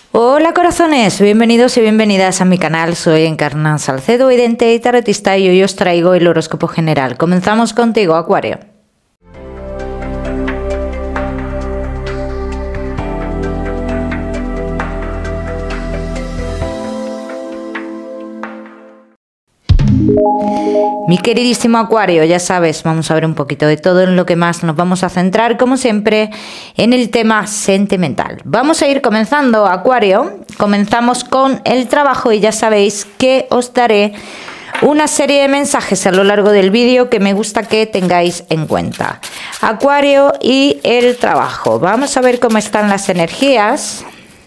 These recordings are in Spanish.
Hola corazones, bienvenidos y bienvenidas a mi canal. Soy Encarna Salcedo, vidente y tarotista, y hoy os traigo el horóscopo general. Comenzamos contigo, Acuario. Mi queridísimo Acuario, ya sabes, vamos a ver un poquito de todo. En lo que más nos vamos a centrar, como siempre, en el tema sentimental. Vamos a ir comenzando, Acuario. Comenzamos con el trabajo y ya sabéis que os daré una serie de mensajes a lo largo del vídeo que me gusta que tengáis en cuenta. Acuario y el trabajo. Vamos a ver cómo están las energías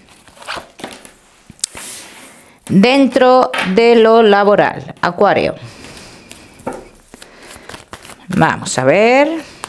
dentro de lo laboral. Acuario. Vamos a ver.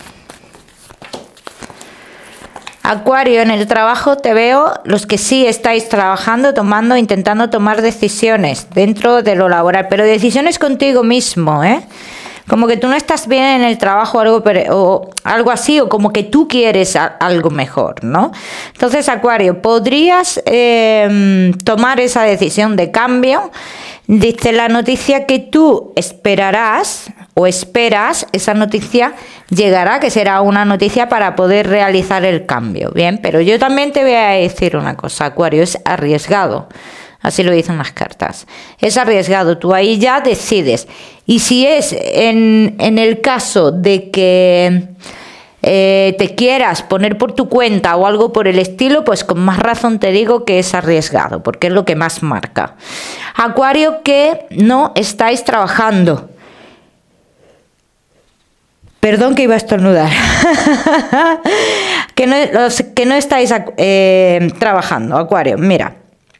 Acuario, en el trabajo te veo, los que sí estáis trabajando, intentando tomar decisiones dentro de lo laboral, pero decisiones contigo mismo, ¿eh? Como que tú no estás bien en el trabajo o algo así, o como que tú quieres algo mejor, ¿no? Entonces, Acuario, podrías tomar esa decisión de cambio. Dice la noticia que tú esperarás o esperas, esa noticia llegará, que será una noticia para poder realizar el cambio, ¿bien? Pero yo también te voy a decir una cosa, Acuario, es arriesgado. Así lo dicen las cartas. Es arriesgado, tú ahí ya decides. Y si es en el caso de que te quieras poner por tu cuenta o algo por el estilo, pues con más razón te digo que es arriesgado, porque es lo que más marca. Acuario, que no estáis trabajando. Perdón, que iba a estornudar. que no estáis trabajando, Acuario. Mira.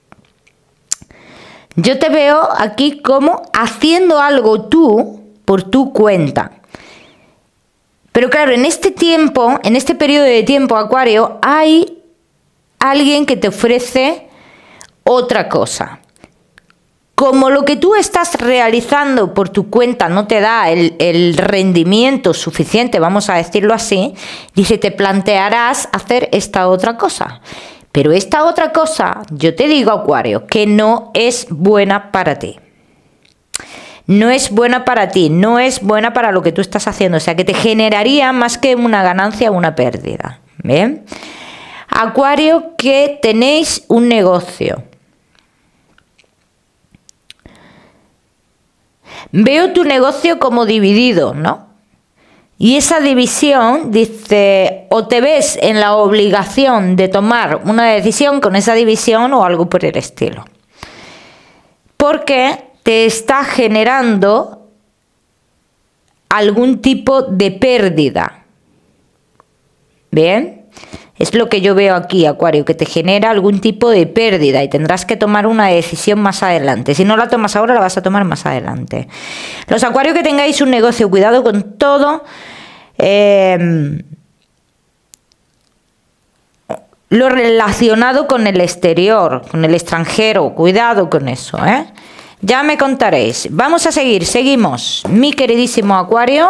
Yo te veo aquí como haciendo algo tú por tu cuenta. Pero claro, en este tiempo, en este periodo de tiempo, Acuario, hay alguien que te ofrece otra cosa. Como lo que tú estás realizando por tu cuenta no te da el rendimiento suficiente, vamos a decirlo así, dice, te plantearás hacer esta otra cosa. Pero esta otra cosa, yo te digo, Acuario, que no es buena para ti. No es buena para ti, no es buena para lo que tú estás haciendo. O sea, que te generaría más que una ganancia, una pérdida. ¿Bien? Acuario, que tenéis un negocio. Veo tu negocio como dividido, ¿no? Y esa división, dice, o te ves en la obligación de tomar una decisión con esa división o algo por el estilo. Porque te está generando algún tipo de pérdida. ¿Bien? Es lo que yo veo aquí, Acuario, que te genera algún tipo de pérdida y tendrás que tomar una decisión más adelante. Si no la tomas ahora, la vas a tomar más adelante. Los Acuarios que tengáis un negocio, cuidado con todo lo relacionado con el exterior, con el extranjero. Cuidado con eso, ¿eh? Ya me contaréis. Vamos a seguir, seguimos, mi queridísimo Acuario,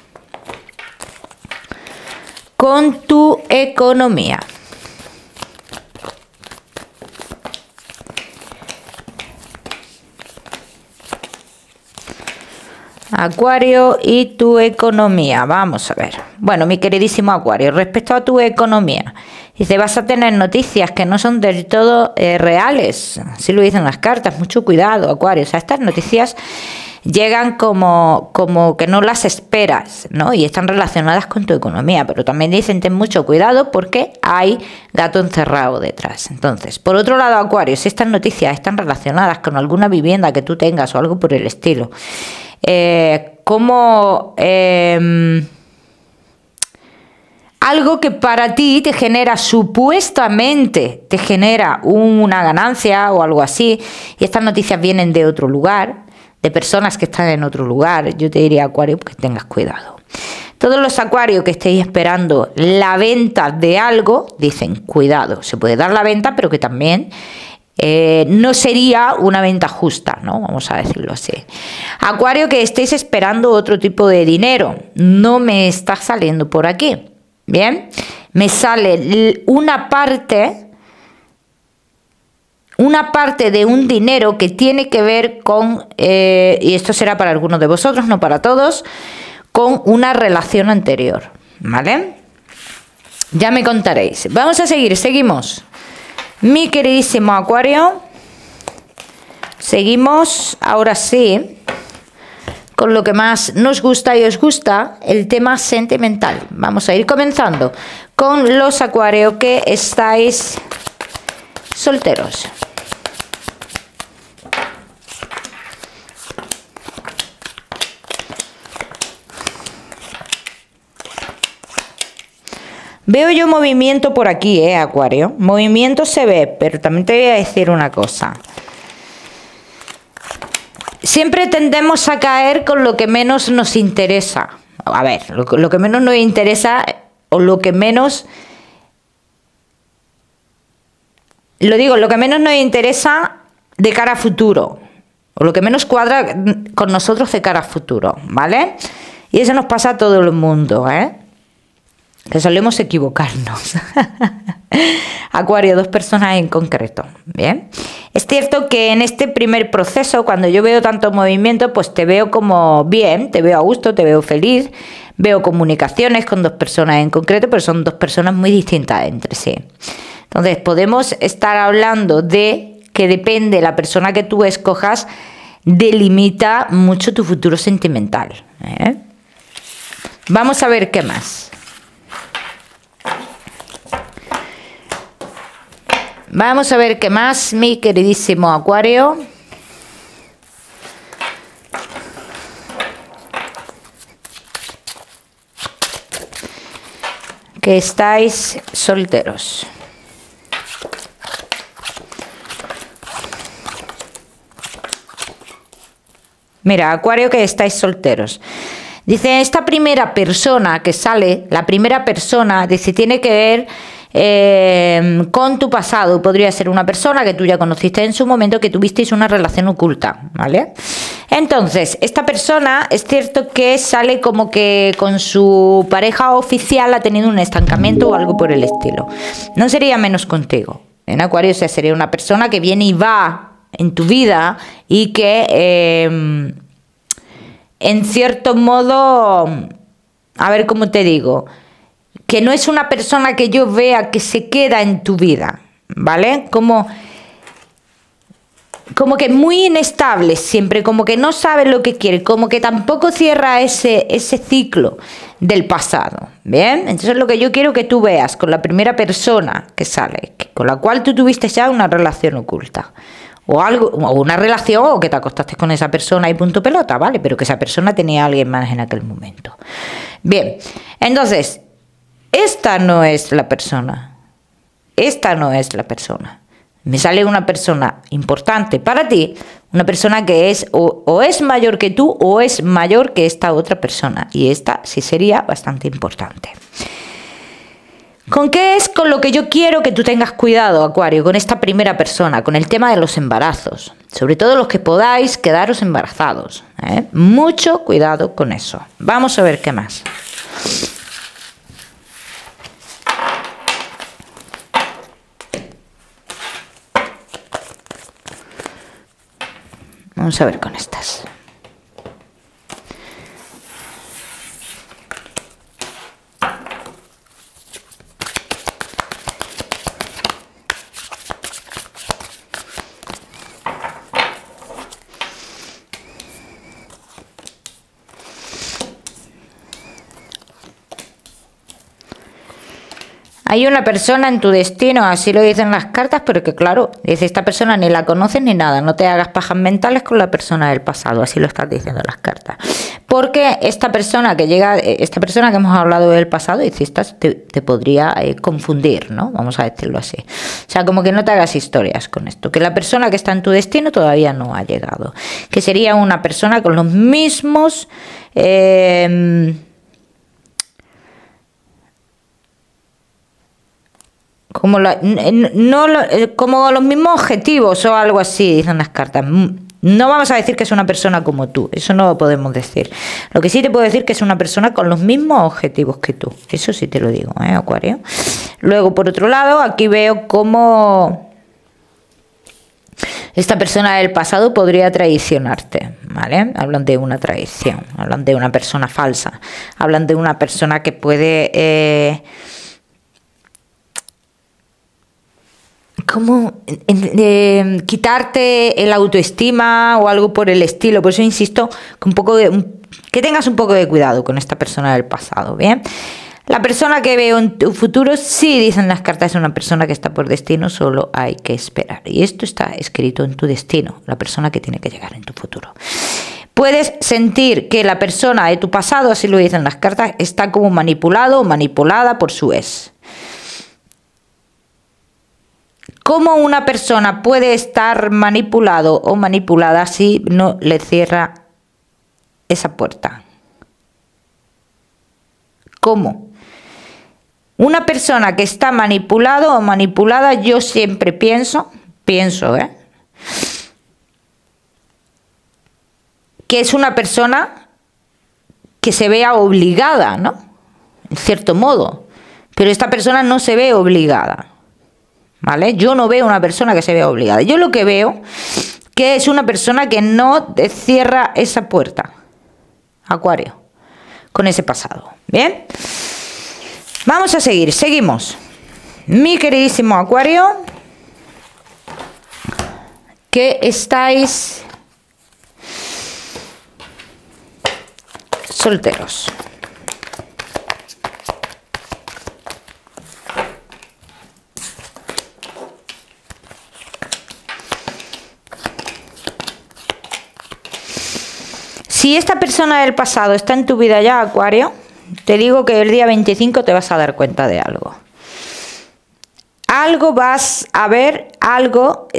con tu economía. Acuario y tu economía. Vamos a ver. Bueno, mi queridísimo Acuario, respecto a tu economía, dice, vas a tener noticias que no son del todo reales. Así lo dicen las cartas. Mucho cuidado, Acuario. O sea, estas noticias llegan como que no las esperas, ¿no? Y están relacionadas con tu economía. Pero también dicen, ten mucho cuidado porque hay gato encerrado detrás. Entonces, por otro lado, Acuario, si estas noticias están relacionadas con alguna vivienda que tú tengas o algo por el estilo, algo que para ti te genera, supuestamente te genera una ganancia o algo así, y estas noticias vienen de otro lugar, de personas que están en otro lugar, yo te diría, Acuario, que tengas cuidado. Todos los Acuarios que estéis esperando la venta de algo, dicen, cuidado, se puede dar la venta, pero que también no sería una venta justa, ¿no? Vamos a decirlo así. Acuario, que estéis esperando otro tipo de dinero, no me está saliendo por aquí. Bien, me sale una parte una parte de un dinero que tiene que ver con, y esto será para algunos de vosotros, no para todos, con una relación anterior, ¿vale? Ya me contaréis. Vamos a seguir, seguimos. Mi queridísimo Acuario, seguimos ahora sí con lo que más nos gusta y os gusta, el tema sentimental. Vamos a ir comenzando con los Acuario que estáis solteros. Veo yo movimiento por aquí, Acuario. Movimiento se ve, pero también te voy a decir una cosa. Siempre tendemos a caer con lo que menos nos interesa. A ver, lo que menos nos interesa o lo que menos... lo que menos nos interesa de cara a futuro. O lo que menos cuadra con nosotros de cara a futuro, ¿vale? Y eso nos pasa a todo el mundo, que solemos equivocarnos. Acuario, dos personas en concreto, ¿bien? Es cierto que en este primer proceso, cuando yo veo tanto movimiento, pues te veo como bien, te veo a gusto, te veo feliz, veo comunicaciones con dos personas en concreto, pero son dos personas muy distintas entre sí. Entonces, podemos estar hablando de que depende la persona que tú escojas, delimita mucho tu futuro sentimental, Vamos a ver qué más. Vamos a ver qué más, mi queridísimo Acuario. Que estáis solteros. Mira, Acuario, que estáis solteros. Dice, esta primera persona que sale, la primera persona, dice, tiene que ver con tu pasado. Podría ser una persona que tú ya conociste en su momento, que tuvisteis una relación oculta, ¿vale? Entonces, esta persona es cierto que sale como que con su pareja oficial ha tenido un estancamiento o algo por el estilo. No sería menos contigo. En Acuario, o sea, sería una persona que viene y va en tu vida y que en cierto modo, a ver cómo te digo, que no es una persona que yo vea que se queda en tu vida, ¿vale? Como que muy inestable siempre, como que no sabe lo que quiere, como que tampoco cierra ese ciclo del pasado, ¿bien? Entonces lo que yo quiero que tú veas con la primera persona que sale, con la cual tú tuviste ya una relación oculta, o algo, o una relación, o que te acostaste con esa persona y punto pelota, ¿vale? Pero que esa persona tenía a alguien más en aquel momento. Bien, entonces... esta no es la persona. Esta no es la persona. Me sale una persona importante para ti, una persona que es o es mayor que tú o es mayor que esta otra persona. Y esta sí sería bastante importante. ¿Con qué es con lo que yo quiero que tú tengas cuidado, Acuario? Con esta primera persona, con el tema de los embarazos. Sobre todo los que podáis quedaros embarazados, Mucho cuidado con eso. Vamos a ver qué más. Vamos a ver con estas. Hay una persona en tu destino, así lo dicen las cartas, pero que claro, dice, esta persona ni la conoces ni nada, no te hagas pajas mentales con la persona del pasado, así lo están diciendo las cartas. Porque esta persona que llega, esta persona que hemos hablado del pasado, dice, te podría confundir, ¿no? Vamos a decirlo así. O sea, como que no te hagas historias con esto, que la persona que está en tu destino todavía no ha llegado, que sería una persona con los mismos... como los mismos objetivos o algo así, dicen las cartas. No vamos a decir que es una persona como tú, eso no lo podemos decir. Lo que sí te puedo decir que es una persona con los mismos objetivos que tú, eso sí te lo digo, Acuario. Luego, por otro lado, aquí veo como esta persona del pasado podría traicionarte, ¿vale? Hablan de una traición, hablan de una persona falsa, hablan de una persona que puede quitarte el autoestima o algo por el estilo. Por eso insisto que tengas un poco de cuidado con esta persona del pasado, ¿bien? La persona que veo en tu futuro, sí, dicen las cartas, es una persona que está por destino, solo hay que esperar. Y esto está escrito en tu destino, la persona que tiene que llegar en tu futuro. Puedes sentir que la persona de tu pasado, así lo dicen las cartas, está como manipulado o manipulada por su ex. ¿Cómo una persona puede estar manipulado o manipulada si no le cierra esa puerta? ¿Cómo? Una persona que está manipulado o manipulada, yo siempre pienso, que es una persona que se vea obligada, ¿no? En cierto modo. Pero esta persona no se ve obligada, ¿vale? Yo no veo una persona que se vea obligada. Yo lo que veo que es una persona que no cierra esa puerta, Acuario, con ese pasado. ¿Bien? Vamos a seguir, seguimos. Mi queridísimo Acuario, que estáis solteros. Si esta persona del pasado está en tu vida ya, Acuario, te digo que el día 25 te vas a dar cuenta de algo. Algo vas a ver, algo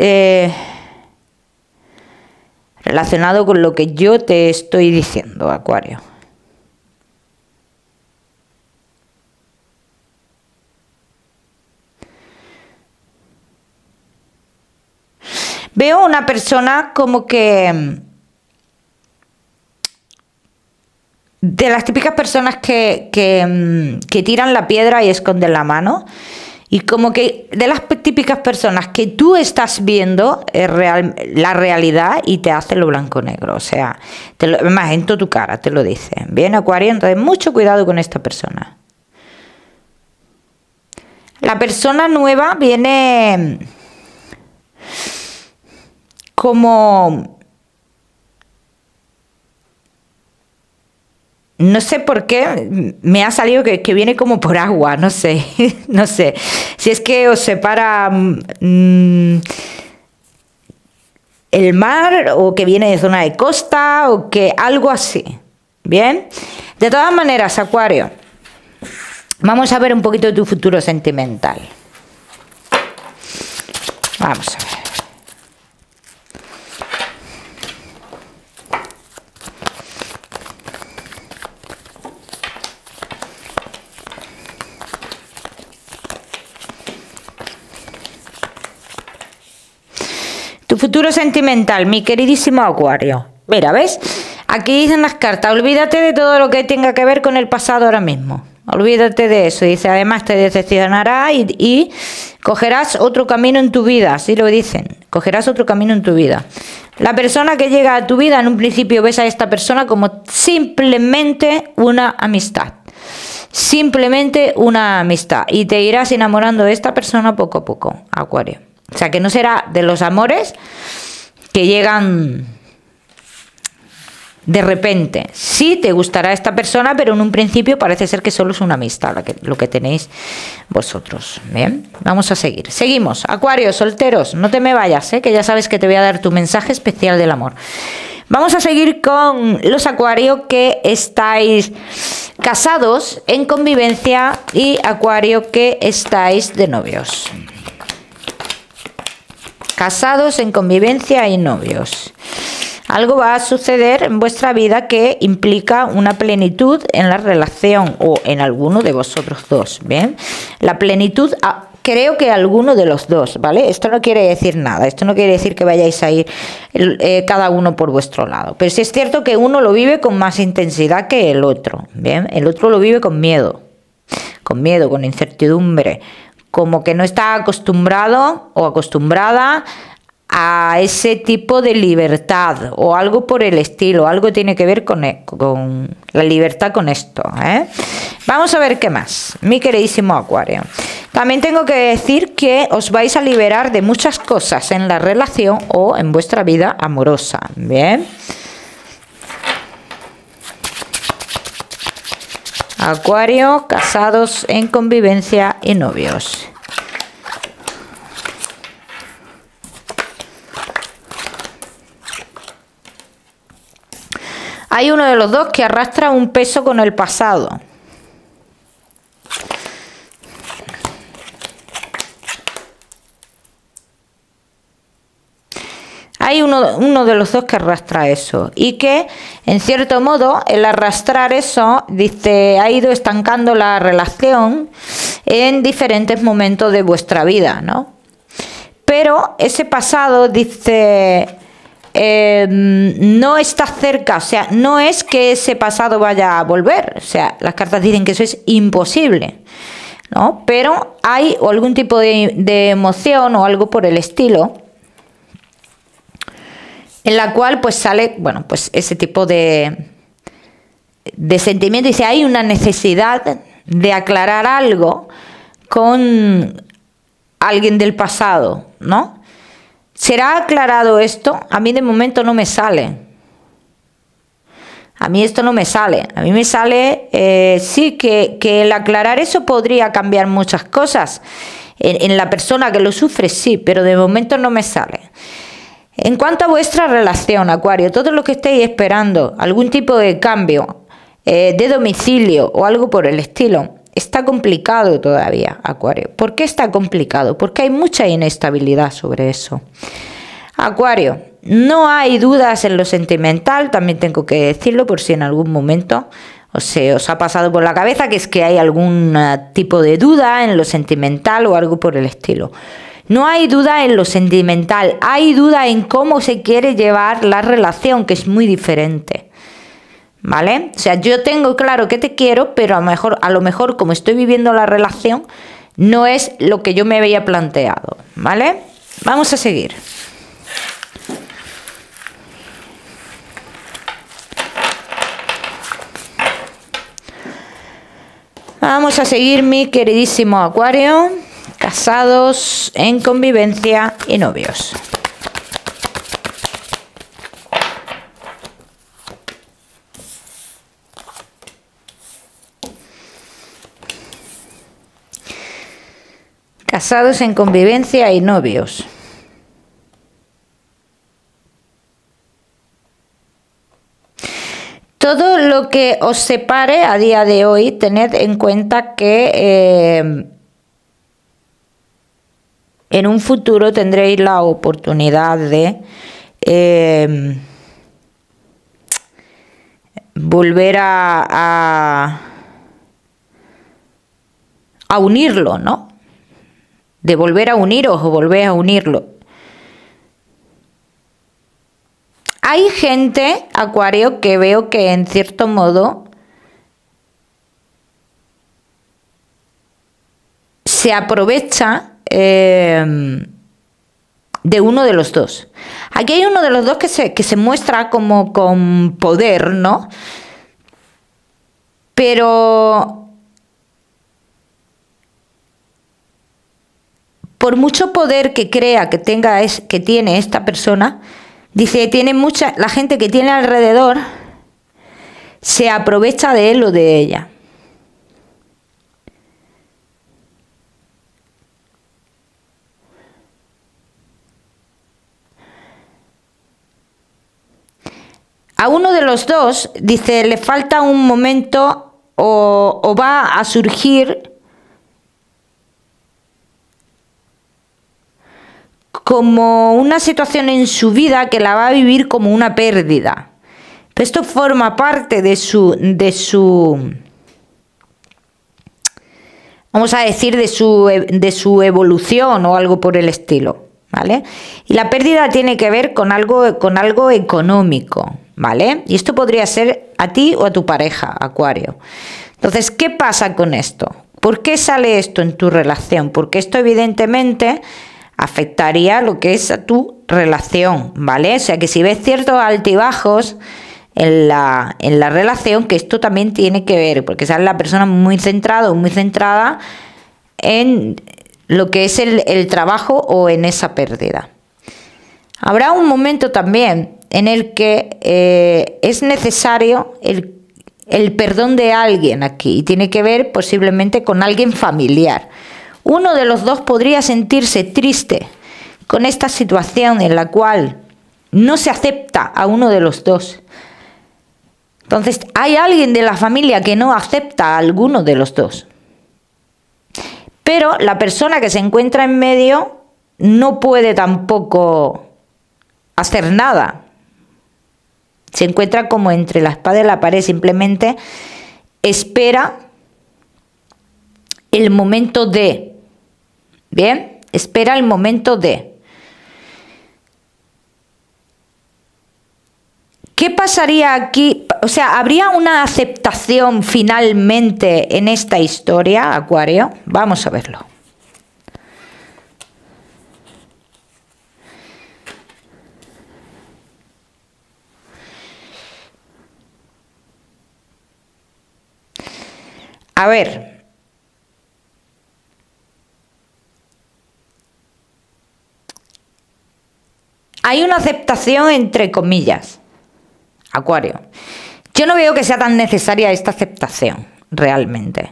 relacionado con lo que yo te estoy diciendo, Acuario. Veo una persona como que de las típicas personas que tiran la piedra y esconden la mano, y como que de las típicas personas que tú estás viendo la realidad y te hace lo blanco-negro, o sea, más en toda tu cara te lo dice. Bien, Acuario, entonces mucho cuidado con esta persona. La persona nueva viene como... No sé por qué me ha salido que viene como por agua, no sé, no sé. Si es que os separa el mar, o que viene de zona de costa, o que algo así. ¿Bien? De todas maneras, Acuario, vamos a ver un poquito de tu futuro sentimental. Vamos a ver. Tu futuro sentimental, mi queridísimo Acuario. Mira, ¿ves? Aquí dicen las cartas, olvídate de todo lo que tenga que ver con el pasado ahora mismo. Olvídate de eso. Dice, además te decepcionará y cogerás otro camino en tu vida. Así lo dicen. Cogerás otro camino en tu vida. La persona que llega a tu vida, en un principio ves a esta persona como simplemente una amistad. Simplemente una amistad. Y te irás enamorando de esta persona poco a poco, Acuario. O sea, que no será de los amores que llegan de repente. Sí te gustará esta persona, pero en un principio parece ser que solo es una amistad lo que tenéis vosotros. Bien, vamos a seguir. Seguimos. Acuario, solteros, no te me vayas, que ya sabes que te voy a dar tu mensaje especial del amor. Vamos a seguir con los Acuario que estáis casados en convivencia y Acuario que estáis de novios. Casados en convivencia y novios. Algo va a suceder en vuestra vida que implica una plenitud en la relación o en alguno de vosotros dos, ¿bien? La plenitud, creo que alguno de los dos, ¿vale? Esto no quiere decir nada, esto no quiere decir que vayáis a ir cada uno por vuestro lado. Pero sí es cierto que uno lo vive con más intensidad que el otro, ¿bien? El otro lo vive con miedo, con incertidumbre, como que no está acostumbrado o acostumbrada a ese tipo de libertad o algo por el estilo, algo tiene que ver con la libertad con esto, ¿eh? Vamos a ver qué más, mi queridísimo Acuario. También tengo que decir que os vais a liberar de muchas cosas en la relación o en vuestra vida amorosa, ¿bien? Acuario, casados, en convivencia y novios. Hay uno de los dos que arrastra un peso con el pasado. Hay uno de los dos que arrastra eso y que, en cierto modo, el arrastrar eso, dice, ha ido estancando la relación en diferentes momentos de vuestra vida, ¿no? Pero ese pasado, dice, no está cerca, o sea, no es que ese pasado vaya a volver, o sea, las cartas dicen que eso es imposible, ¿no? Pero hay algún tipo de emoción o algo por el estilo, en la cual pues sale, bueno, pues ese tipo de sentimiento. Dice, hay una necesidad de aclarar algo con alguien del pasado, ¿no? ¿Será aclarado esto? A mí de momento no me sale. A mí esto no me sale. A mí me sale, sí, que el aclarar eso podría cambiar muchas cosas. En la persona que lo sufre, sí, pero de momento no me sale. En cuanto a vuestra relación, Acuario, todo lo que estéis esperando, algún tipo de cambio de domicilio o algo por el estilo, está complicado todavía, Acuario. ¿Por qué está complicado? Porque hay mucha inestabilidad sobre eso. Acuario, no hay dudas en lo sentimental, también tengo que decirlo por si en algún momento os ha pasado por la cabeza que es que hay algún tipo de duda en lo sentimental o algo por el estilo. No hay duda en lo sentimental, hay duda en cómo se quiere llevar la relación, que es muy diferente, ¿vale? O sea, yo tengo claro que te quiero, pero a lo mejor como estoy viviendo la relación, no es lo que yo me había planteado, ¿vale? Vamos a seguir. Vamos a seguir, mi queridísimo Acuario. Casados, en convivencia y novios. Casados, en convivencia y novios. Todo lo que os separe a día de hoy, tened en cuenta que en un futuro tendréis la oportunidad de volver a unirlo, ¿no? De volver a uniros o volver a unirlo. Hay gente, Acuario, que veo que en cierto modo se aprovecha de uno de los dos. Aquí hay uno de los dos que se muestra como con poder, ¿no? Pero por mucho poder que crea que tiene esta persona, dice, la gente que tiene alrededor se aprovecha de él o de ella. A uno de los dos, dice, le falta un momento o va a surgir como una situación en su vida que la va a vivir como una pérdida. Pero esto forma parte de su vamos a decir, de su evolución o algo por el estilo, ¿vale? Y la pérdida tiene que ver con algo económico, ¿vale? Y esto podría ser a ti o a tu pareja, Acuario. Entonces, ¿qué pasa con esto? ¿Por qué sale esto en tu relación? Porque esto evidentemente afectaría lo que es a tu relación, ¿vale? O sea que si ves ciertos altibajos en la relación, que esto también tiene que ver, porque sale la persona muy centrada o muy centrada en lo que es el trabajo o en esa pérdida. Habrá un momento también en el que es necesario el perdón de alguien aquí, y tiene que ver posiblemente con alguien familiar. Uno de los dos podría sentirse triste con esta situación en la cual no se acepta a uno de los dos. Entonces, hay alguien de la familia que no acepta a alguno de los dos. Pero la persona que se encuentra en medio no puede tampoco hacer nada. Se encuentra como entre la espada y la pared, simplemente espera el momento de. Bien, espera el momento de. ¿Qué pasaría aquí? O sea, ¿habría una aceptación finalmente en esta historia, Acuario? Vamos a verlo. A ver. Hay una aceptación entre comillas, Acuario. Yo no veo que sea tan necesaria esta aceptación, realmente.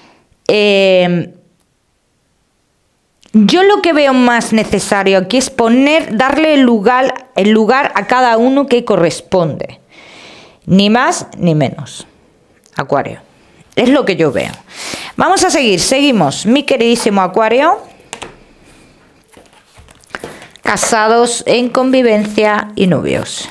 Yo lo que veo más necesario aquí es darle el lugar a cada uno que corresponde. Ni más ni menos, Acuario. Es lo que yo veo. Vamos a seguimos, mi queridísimo Acuario. Casados, en convivencia y novios.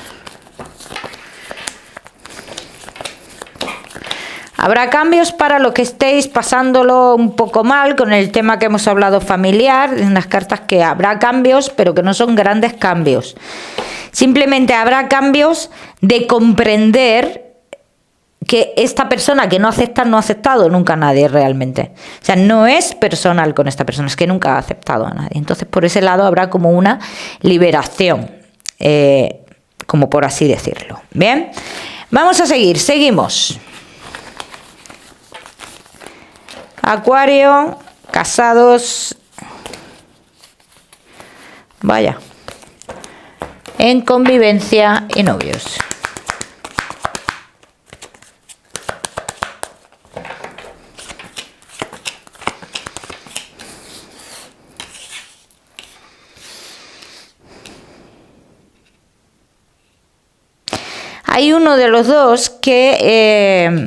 Habrá cambios para los que estéis pasándolo un poco mal con el tema que hemos hablado familiar, en las cartas, que habrá cambios, pero que no son grandes cambios. Simplemente habrá cambios de comprender que esta persona que no acepta, no ha aceptado nunca a nadie realmente. O sea, no es personal con esta persona, es que nunca ha aceptado a nadie. Entonces, por ese lado habrá como una liberación, como por así decirlo. Bien, vamos a seguimos. Acuario, casados, vaya, en convivencia y novios. Hay uno de los dos que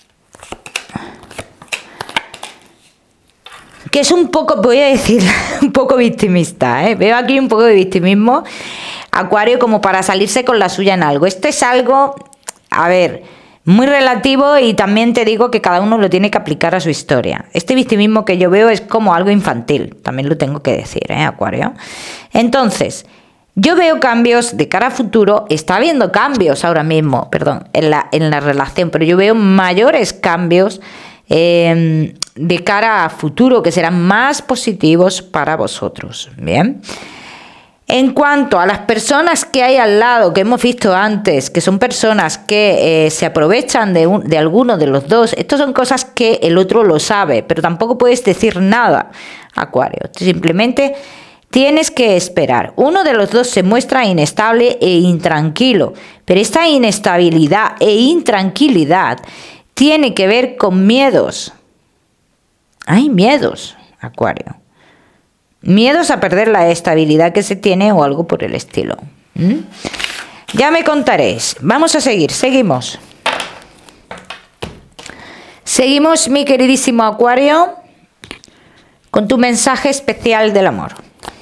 es un poco, voy a decir, un poco victimista, ¿eh? Veo aquí un poco de victimismo, Acuario, como para salirse con la suya en algo. Esto es algo, a ver, muy relativo, y también te digo que cada uno lo tiene que aplicar a su historia. Este victimismo que yo veo es como algo infantil, también lo tengo que decir, Acuario. Entonces, yo veo cambios de cara a futuro. Está habiendo cambios ahora mismo, perdón, en la relación, pero yo veo mayores cambios de cara a futuro, que serán más positivos para vosotros. Bien. En cuanto a las personas que hay al lado, que hemos visto antes, que son personas que se aprovechan de alguno de los dos, estas son cosas que el otro lo sabe, pero tampoco puedes decir nada, Acuario. Simplemente tienes que esperar. Uno de los dos se muestra inestable e intranquilo, pero esta inestabilidad e intranquilidad tiene que ver con miedos. Hay miedos, Acuario. Miedos a perder la estabilidad que se tiene o algo por el estilo. Ya me contaréis. Vamos a seguimos. Seguimos, mi queridísimo Acuario, con tu mensaje especial del amor.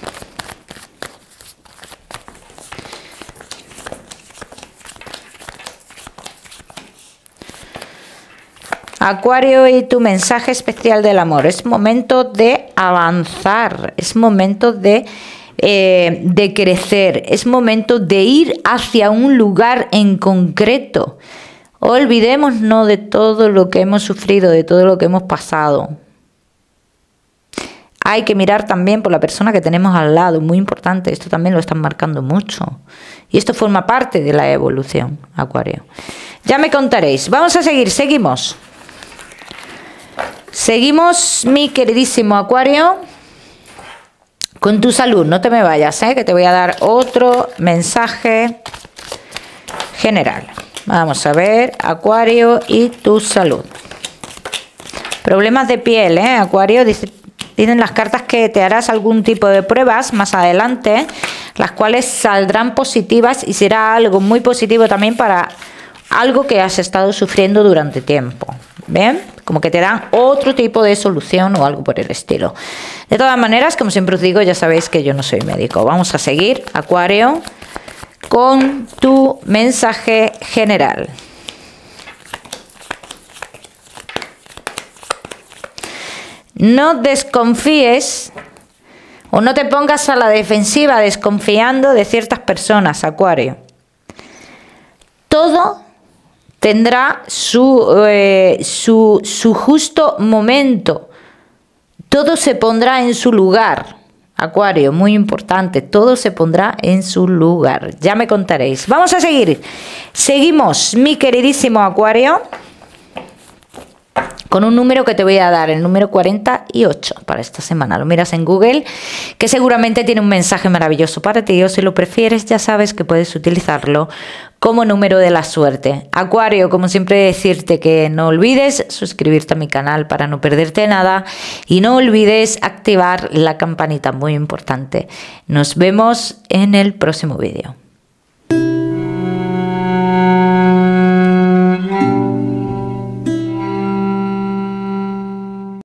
Acuario, y tu mensaje especial del amor. Es momento de avanzar, es momento de crecer, es momento de ir hacia un lugar en concreto. Olvidémonos de todo lo que hemos sufrido, de todo lo que hemos pasado. hay que mirar también por la persona que tenemos al lado, muy importante, esto también lo están marcando mucho. Y esto forma parte de la evolución, Acuario. Ya me contaréis. Vamos a seguir, seguimos. Seguimos, mi queridísimo Acuario, con tu salud. No te me vayas, que te voy a dar otro mensaje general. Vamos a ver, Acuario y tu salud. Problemas de piel, Acuario, dicen las cartas que te harás algún tipo de pruebas más adelante, las cuales saldrán positivas y será algo muy positivo también para algo que has estado sufriendo durante tiempo. ¿Bien? Como que te dan otro tipo de solución o algo por el estilo. De todas maneras, como siempre os digo, ya sabéis que yo no soy médico. Vamos a seguir, Acuario, con tu mensaje general. No desconfíes o no te pongas a la defensiva desconfiando de ciertas personas, Acuario. Todo tendrá su justo momento. Todo se pondrá en su lugar, Acuario, muy importante. Todo se pondrá en su lugar. Ya me contaréis. Vamos a seguir. Seguimos, mi queridísimo Acuario, con un número que te voy a dar, el número 48 para esta semana. Lo miras en Google, que seguramente tiene un mensaje maravilloso para ti, o si lo prefieres ya sabes que puedes utilizarlo como número de la suerte. Acuario, como siempre decirte que no olvides suscribirte a mi canal para no perderte nada y no olvides activar la campanita, muy importante. Nos vemos en el próximo vídeo.